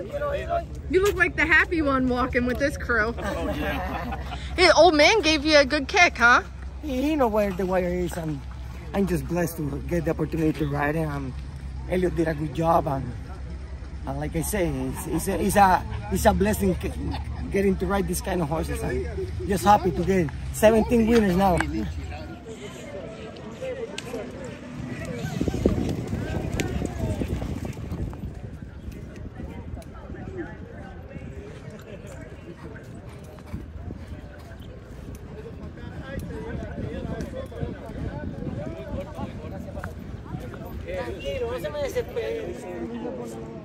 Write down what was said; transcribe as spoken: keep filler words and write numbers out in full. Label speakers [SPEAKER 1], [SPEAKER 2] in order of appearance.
[SPEAKER 1] You look like the happy one walking with this crew.
[SPEAKER 2] Oh, yeah.
[SPEAKER 1] Hey, old man gave you a good kick, huh?
[SPEAKER 3] He, he know where the wire is, and I'm just blessed to get the opportunity to ride it. Um, Elliott did a good job, and, and like I say, it's, it's, a, it's, a, it's a blessing getting to ride this kind of horses. I'm just happy to get seventeen winners now. Tranquilo, no se me desespere.